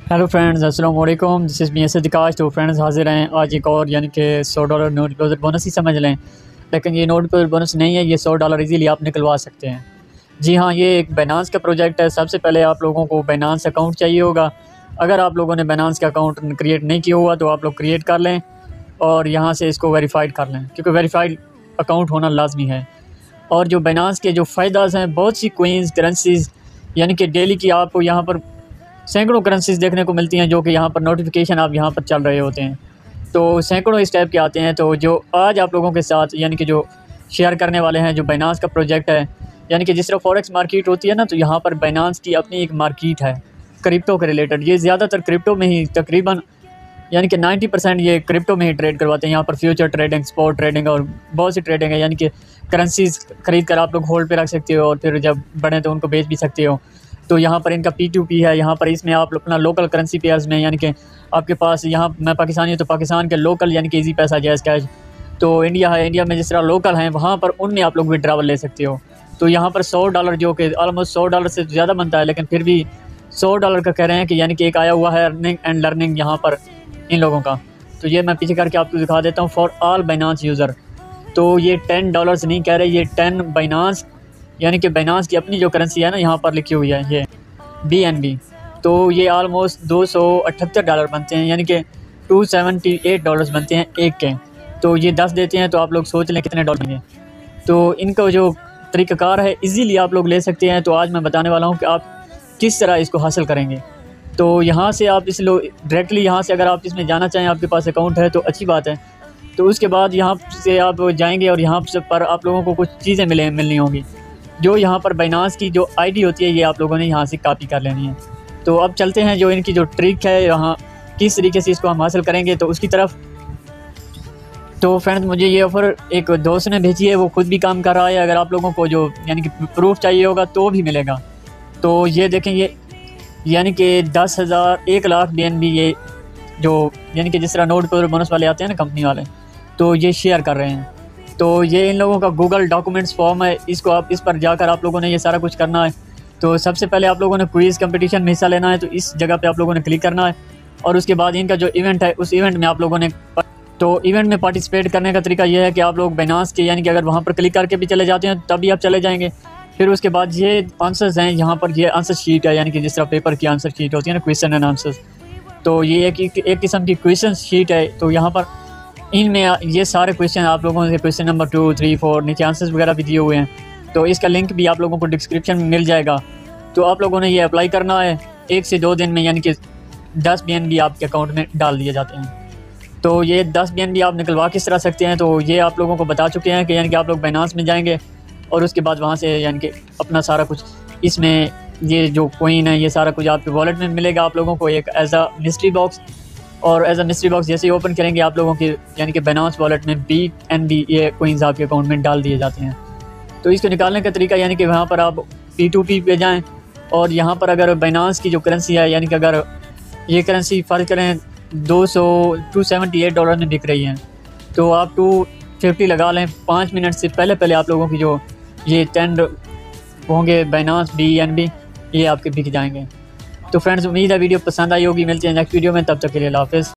Hello friends, अस्सलाम वालेकुम। This is me Asad काश। तो फ्रेंड्स हाजिर हैं आज एक और यानी कि $100 नोट डिपॉजिट बोनस ही समझ लें, लेकिन ये नोट डिपॉजिट बोनस नहीं है। ये $100 इजीली आप निकलवा सकते हैं। जी हाँ, ये एक बाइनेंस का प्रोजेक्ट है। सबसे पहले आप लोगों को बाइनेंस अकाउंट चाहिए होगा। अगर आप लोगों ने बाइनेंस का अकाउंट क्रिएट नहीं किया हुआ तो आप लोग क्रिएट कर लें और यहाँ से इसको वेरीफाइड कर लें, क्योंकि वेरीफाइड अकाउंट होना लाजमी है। और जो बाइनेंस के जो फ़ायदास हैं, बहुत सी कोइंस करेंसीज़ यानी कि डेली की आपको यहाँ पर सैकड़ों करेंसीज देखने को मिलती हैं, जो कि यहाँ पर नोटिफिकेशन आप यहाँ पर चल रहे होते हैं। तो सैकड़ों इस टाइप के आते हैं। तो जो आज आप लोगों के साथ यानी कि जो शेयर करने वाले हैं, जो बाइनेंस का प्रोजेक्ट है, यानी कि जिस तरह फॉरेक्स मार्केट होती है ना, तो यहाँ पर बाइनेंस की अपनी एक मार्केट है क्रिप्टो के रिलेटेड। ये ज़्यादातर क्रिप्टो में ही तकरीबन यानी कि 90% ये क्रिप्टो में ही ट्रेड करवाते हैं। यहाँ पर फ्यूचर ट्रेडिंग, स्पॉट ट्रेडिंग और बहुत सी ट्रेडिंग है। यानी कि करेंसीज खरीद कर आप लोग होल्ड पे रख सकते हो और फिर जब बढ़े तो उनको बेच भी सकते हो। तो यहाँ पर इनका P2P है। यहाँ पर इसमें आप अपना लोकल करेंसी पेयर्स में यानी कि आपके पास, यहाँ मैं पाकिस्तानी हूँ तो पाकिस्तान के लोकल यानी कि इजी पैसा, जैज़ कैश। तो इंडिया है, इंडिया में जिस तरह लोकल हैं वहाँ पर उनमें आप लोग विड्रावल ले सकते हो। तो यहाँ पर $100 जो कि ऑलमोस्ट $100 से ज़्यादा बनता है, लेकिन फिर भी $100 का कह रहे हैं कि यानी कि एक आया हुआ है अर्निंग एंड लर्निंग यहाँ पर इन लोगों का। तो ये मैं पीछे करके आपको दिखा देता हूँ। फॉर ऑल बाइनेंस यूज़र, तो ये $10 नहीं कह रहे, ये 10 बाइनेंस यानी कि बाइनेंस की अपनी जो करेंसी है ना, यहाँ पर लिखी हुई है ये BNB। तो ये ऑलमोस्ट $278 बनते हैं, यानी कि $278 बनते हैं एक के। तो ये 10 देते हैं, तो आप लोग सोच लें कितने डॉलर हैं। तो इनका जो तरीक़ाकार है इजीली आप लोग ले सकते हैं। तो आज मैं बताने वाला हूँ कि आप किस तरह इसको हासिल करेंगे। तो यहाँ से आप इस डायरेक्टली यहाँ से अगर आप इसमें जाना चाहें, आपके पास अकाउंट है तो अच्छी बात है। तो उसके बाद यहाँ से आप जाएंगे और यहाँ से पर आप लोगों को कुछ चीज़ें मिलनी होंगी। जो यहाँ पर बाइनेंस की जो ID होती है, ये आप लोगों ने यहाँ से कॉपी कर लेनी है। तो अब चलते हैं जो इनकी जो ट्रिक है, यहाँ किस तरीके से इसको हम हासिल करेंगे तो उसकी तरफ। तो फ्रेंड्स, मुझे ये ऑफ़र एक दोस्त ने भेजी है, वो खुद भी काम कर रहा है। अगर आप लोगों को जो यानी कि प्रूफ चाहिए होगा तो भी मिलेगा। तो ये देखें, ये यानी कि 10,000 1,00,000 BNB, ये जो यानी कि जिस तरह नोट पर बोनस वाले आते हैं ना, कंपनी वाले, तो ये शेयर कर रहे हैं। तो ये इन लोगों का गूगल डॉक्यूमेंट्स फॉर्म है, इसको आप इस पर जाकर आप लोगों ने ये सारा कुछ करना है। तो सबसे पहले आप लोगों ने क्विज़ कंपटीशन में हिस्सा लेना है, तो इस जगह पे आप लोगों ने क्लिक करना है। और उसके बाद इनका जो इवेंट है, उस इवेंट में आप लोगों ने इवेंट में पार्टिसिपेट करने का तरीका यह है कि आप लोग बाइनेंस के यानी कि अगर वहाँ पर क्लिक करके भी चले जाते हैं तभी आप चले जाएंगे। फिर उसके बाद ये आंसर्स हैं, यहाँ पर ये आंसर शीट है, यानी कि जिस तरह पेपर की आंसर शीट होती है ना, क्वेश्चन एंड आंसर्स। तो ये एक किस्म की क्वेश्चन शीट है। तो यहाँ पर इनमें ये सारे क्वेश्चन आप लोगों से, क्वेश्चन नंबर 2, 3, 4, नीचे आंसर्स वगैरह भी दिए हुए हैं। तो इसका लिंक भी आप लोगों को डिस्क्रिप्शन में मिल जाएगा। तो आप लोगों ने ये अप्लाई करना है 1 से 2 दिन में, यानी कि 10 BNB आपके अकाउंट में डाल दिए जाते हैं। तो ये 10 BNB आप निकलवा किस तरह सकते हैं, तो ये आप लोगों को बता चुके हैं कि यानी कि आप लोग बाइनेंस में जाएंगे और उसके बाद वहाँ से यानी कि अपना सारा कुछ इसमें ये जो कोइन है, ये सारा कुछ आपके वॉलेट में मिलेगा आप लोगों को एक एज अ मिस्ट्री बॉक्स। और एज अ मिस्ट्री बॉक्स जैसे ही ओपन करेंगे, आप लोगों के यानी कि बाइनेंस वॉलेट में BNB ये कोइंस आपके अकाउंट में डाल दिए जाते हैं। तो इसको निकालने का तरीका यानी कि वहाँ पर आप P2P पे जाएं और यहाँ पर अगर बाइनेंस की जो करेंसी है, यानी कि अगर ये करेंसी फ़र्ज करें $278 में बिक रही है, तो आप 250 लगा लें। 5 मिनट से पहले आप लोगों की जो ये 10 होंगे बाइनेंस BNB, ये आपके बिक जाएंगे। तो फ्रेंड्स, उम्मीद है वीडियो पसंद आई होगी। मिलते हैं नेक्स्ट वीडियो में, तब तक के लिए अल्लाह हाफ़िज़।